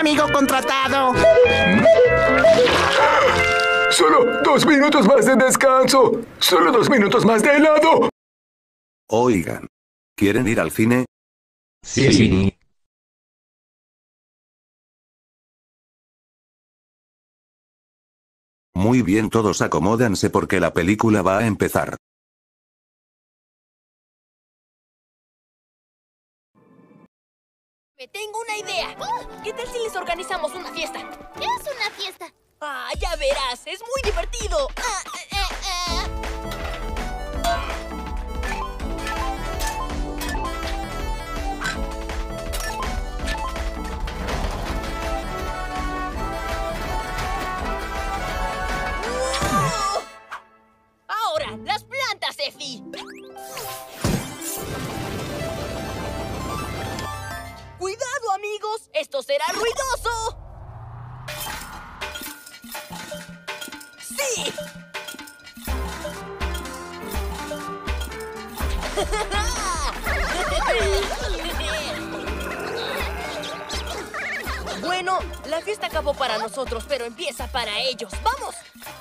amigo contratado. Solo 2 minutos más de descanso. Solo 2 minutos más de helado. Oigan, ¿quieren ir al cine? Sí. Muy bien, todos acomódanse porque la película va a empezar. Me tengo una idea. ¿Qué tal si les organizamos una fiesta? ¿Qué es una fiesta? Ah, ya verás, es muy divertido. Ahora, las plantas, Effie. ¡Cuidado, amigos! ¡Esto será ruidoso! ¡Sí! Bueno, la fiesta acabó para nosotros, pero empieza para ellos. ¡Vamos!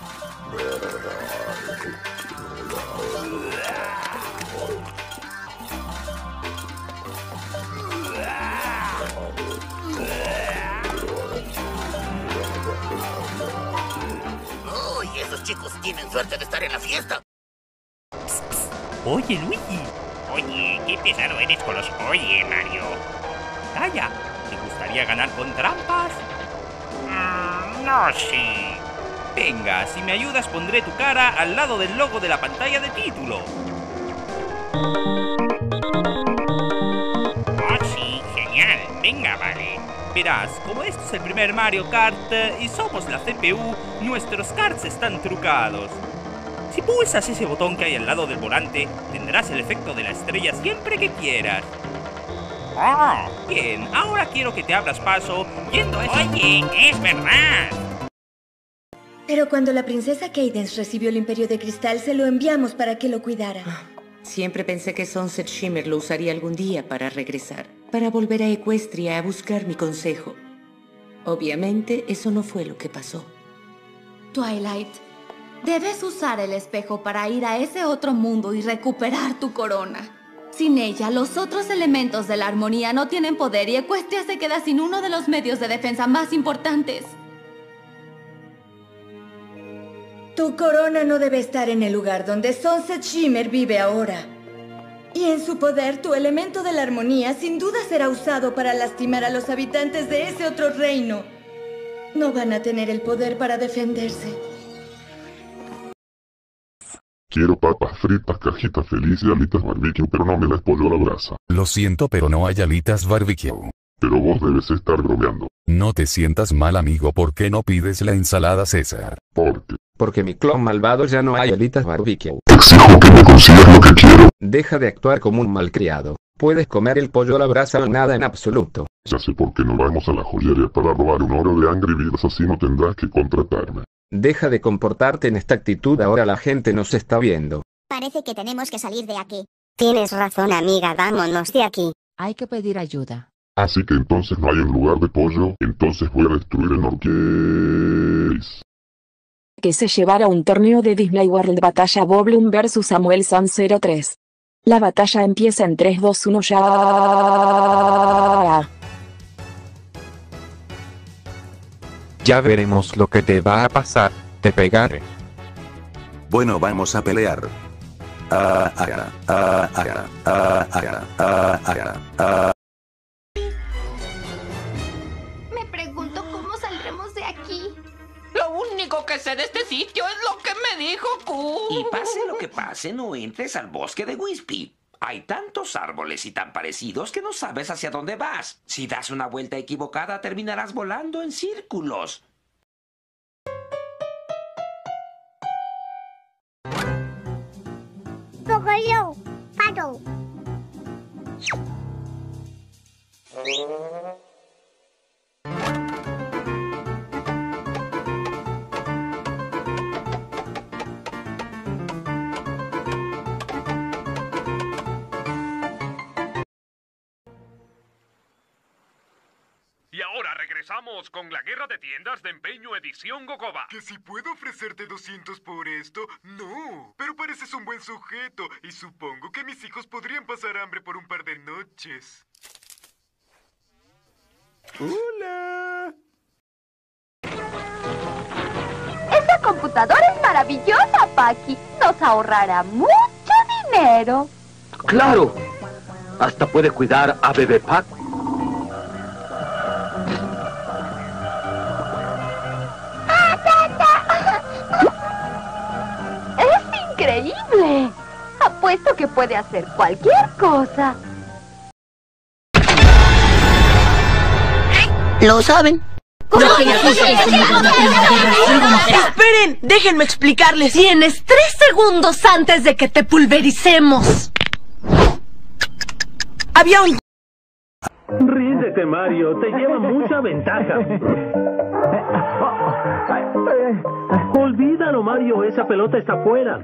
Uy, esos chicos tienen suerte de estar en la fiesta. Oye, Luigi. Oye, qué pesado eres con los oye, Mario. Calla, ¿te gustaría ganar con trampas? No, sí. Venga, si me ayudas pondré tu cara al lado del logo de la pantalla de título. Oh, sí, genial. Venga, vale. Verás, como esto es el primer Mario Kart y somos la CPU, nuestros karts están trucados. Si pulsas ese botón que hay al lado del volante, tendrás el efecto de la estrella siempre que quieras. ¡Oh! Bien, ahora quiero que te abras paso yendo a ese... ¡Oye, es verdad! Pero cuando la princesa Cadence recibió el Imperio de Cristal, se lo enviamos para que lo cuidara. Siempre pensé que Sunset Shimmer lo usaría algún día para regresar, para volver a Equestria a buscar mi consejo. Obviamente, eso no fue lo que pasó. Twilight, debes usar el espejo para ir a ese otro mundo y recuperar tu corona. Sin ella, los otros elementos de la armonía no tienen poder y Equestria se queda sin uno de los medios de defensa más importantes. Tu corona no debe estar en el lugar donde Sunset Shimmer vive ahora. Y en su poder, tu elemento de la armonía sin duda será usado para lastimar a los habitantes de ese otro reino. No van a tener el poder para defenderse. Quiero papas fritas, cajita feliz y alitas barbecue, pero no me das pollo a la brasa. Lo siento, pero no hay alitas barbecue. Pero vos debes estar bromeando. No te sientas mal, amigo. ¿Por qué no pides la ensalada César? ¿Por qué? Porque mi clon malvado ya no hay alitas barbecue. Exijo que me consigas lo que quiero. Deja de actuar como un malcriado. Puedes comer el pollo a la brasa o nada en absoluto. Ya sé por qué no vamos a la joyería para robar un oro de Angry Birds, así no tendrás que contratarme. Deja de comportarte en esta actitud, ahora la gente nos está viendo. Parece que tenemos que salir de aquí. Tienes razón, amiga, vámonos de aquí. Hay que pedir ayuda. Así que entonces no hay un lugar de pollo, entonces voy a destruir el Norcase. Que se llevará un torneo de Disney World Batalla Boblum vs Samuel San 03. La batalla empieza en 3, 2, 1 ya. Ya veremos lo que te va a pasar, te pegaré. Bueno, vamos a pelear. Me pregunto cómo saldremos de aquí. Lo único que sé de este sitio es lo que me dijo Q. Y pase lo que pase, no entres al bosque de Wispy. Hay tantos árboles y tan parecidos que no sabes hacia dónde vas. Si das una vuelta equivocada, terminarás volando en círculos. Pogollo, paro. Y ahora regresamos con la guerra de tiendas de empeño edición Gogoba. ¿Que si puedo ofrecerte 200 por esto? No, pero pareces un buen sujeto y supongo que mis hijos podrían pasar hambre por un par de noches. ¡Hola! Esa computadora es maravillosa, Paki. Nos ahorrará mucho dinero. ¡Claro! Hasta puede cuidar a Bebé Pac. ¡Es increíble! Apuesto que puede hacer cualquier cosa. Lo saben. Esperen, déjenme explicarles. Tienes 3 segundos antes de que te pulvericemos. Había un... Ríndete, Mario, te lleva mucha ventaja. Olvídalo, Mario, esa pelota está fuera.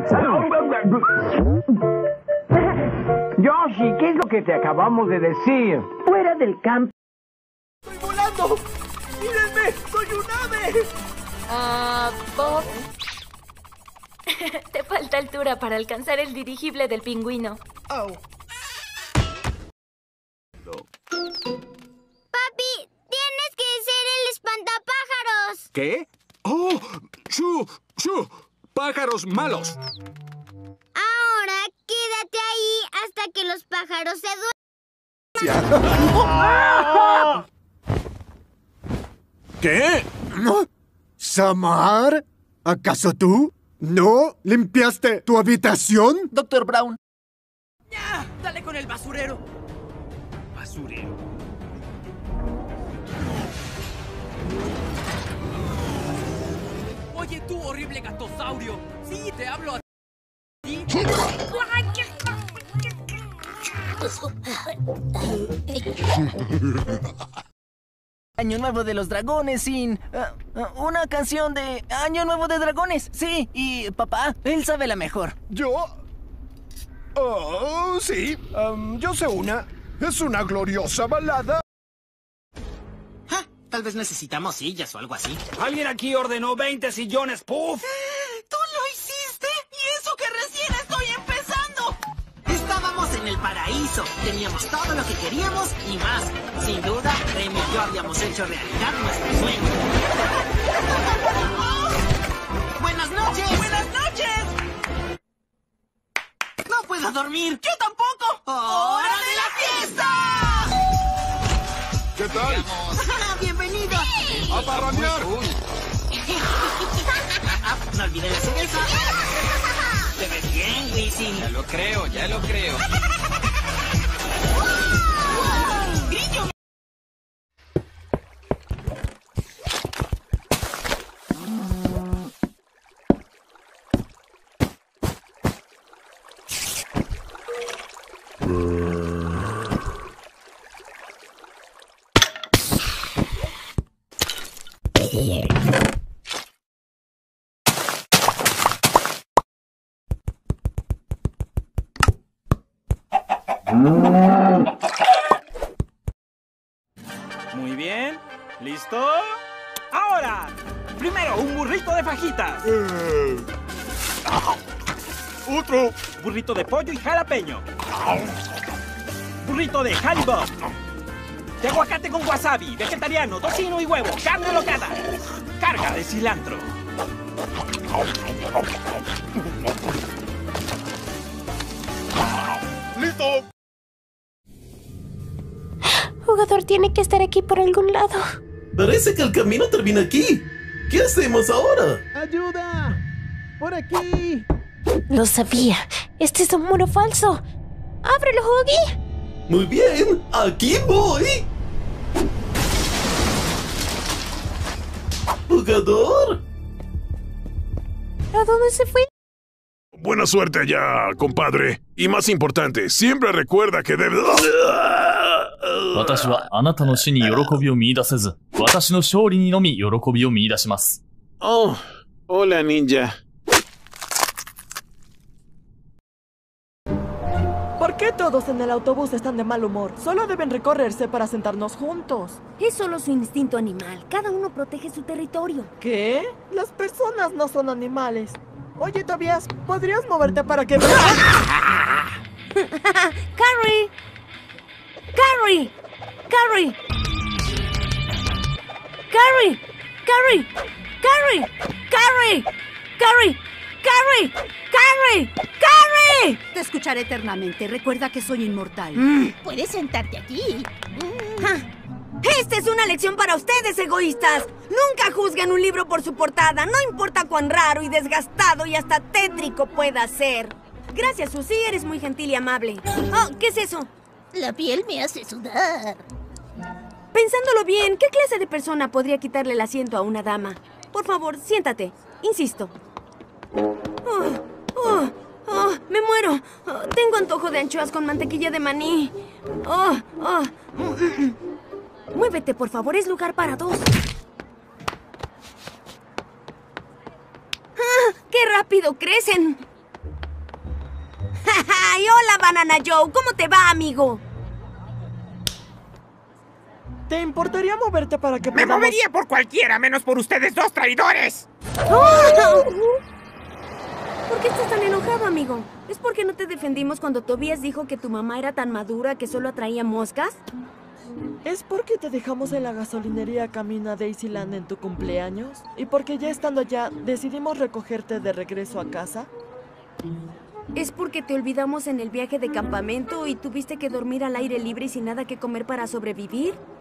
Yoshi, ¿qué es lo que te acabamos de decir? Fuera del campo. ¡Estoy volando! ¡Mírenme! ¡Soy un ave! Bob. Te falta altura para alcanzar el dirigible del pingüino. Oh. Papi, tienes que ser el espantapájaros. ¿Qué? ¡Oh! ¡Shu! ¡Shu! ¡Pájaros malos! Ahora quédate ahí hasta que los pájaros se duerman. ¿Qué? ¿Samar? ¿Acaso tú no limpiaste tu habitación? Doctor Brown. ¡Ya! ¡Dale con el basurero! ¿Basurero? Oye, tú, horrible gatosaurio. Sí, te hablo a ti. Año Nuevo de los Dragones sin... una canción de Año Nuevo de Dragones. Sí, y papá, él sabe la mejor. ¿Yo? Oh, sí. Yo sé una. Es una gloriosa balada. Tal vez necesitamos sillas o algo así. ¿Alguien aquí ordenó 20 sillones, Puff? ¡Tú lo hiciste! ¡Y eso que recién estoy empezando! Estábamos en el paraíso. Teníamos todo lo que queríamos y más. Sin duda, Remy y yo habíamos hecho realidad nuestro sueño. ¡Buenas noches! ¡Buenas noches! ¡No puedo dormir! ¡Yo tampoco! ¡Hora de la fiesta! ¿Qué tal? ¡Bienvenido! ¡A parrandear! No olvides la cerveza. Te ves bien, Wisin. Ya lo creo, ya lo creo. ¡Grillo! Muy bien. ¿Listo? ¡Ahora! Primero, un burrito de fajitas. Otro. Burrito de pollo y jalapeño. Burrito de halibut. De aguacate con wasabi, vegetariano, tocino y huevo, carne locada. Carga de cilantro. ¡Listo! Jugador tiene que estar aquí por algún lado. Parece que el camino termina aquí. ¿Qué hacemos ahora? ¡Ayuda! ¡Por aquí! Lo sabía. Este es un muro falso. ¡Ábrelo, Huggy! Muy bien, aquí voy. ¿Jugador? ¿A dónde se fue? Buena suerte allá, compadre. Y más importante, siempre recuerda que debes... 私はあなたの死に喜びを見出せず、私の勝利にのみ喜びを見出します。 Oh, hola, ninja. ¿Por qué todos en el autobús están de mal humor? Solo deben recorrerse para sentarnos juntos. Es solo su instinto animal. Cada uno protege su territorio. ¿Qué? Las personas no son animales. Oye, Tobias, ¿podrías moverte para que... ¡Carrie! ¡Carrie! ¡Carrie! ¡Carrie! ¡Carrie! ¡Carrie! ¡Carrie! ¡Carrie! ¡Carrie! ¡Carrie! ¡Carrie! Te escucharé eternamente. Recuerda que soy inmortal. Puedes sentarte aquí. Esta es una lección para ustedes, egoístas. Nunca juzguen un libro por su portada. No importa cuán raro y desgastado y hasta tétrico pueda ser. Gracias, Susie. Eres muy gentil y amable. Oh, ¿qué es eso? La piel me hace sudar. Pensándolo bien, ¿qué clase de persona podría quitarle el asiento a una dama? Por favor, siéntate. Insisto. Me muero. Tengo antojo de anchoas con mantequilla de maní. Muévete, por favor. Es lugar para dos. ¡Qué rápido crecen! ¡Ay, hola, Banana Joe! ¿Cómo te va, amigo? ¿Te importaría moverte para que ¡Me movería por cualquiera, menos por ustedes dos traidores! ¿Por qué estás tan enojado, amigo? ¿Es porque no te defendimos cuando Tobias dijo que tu mamá era tan madura que solo atraía moscas? ¿Es porque te dejamos en la gasolinería camino a Daisyland en tu cumpleaños? ¿Y porque ya estando allá decidimos recogerte de regreso a casa? ¿Es porque te olvidamos en el viaje de campamento y tuviste que dormir al aire libre y sin nada que comer para sobrevivir?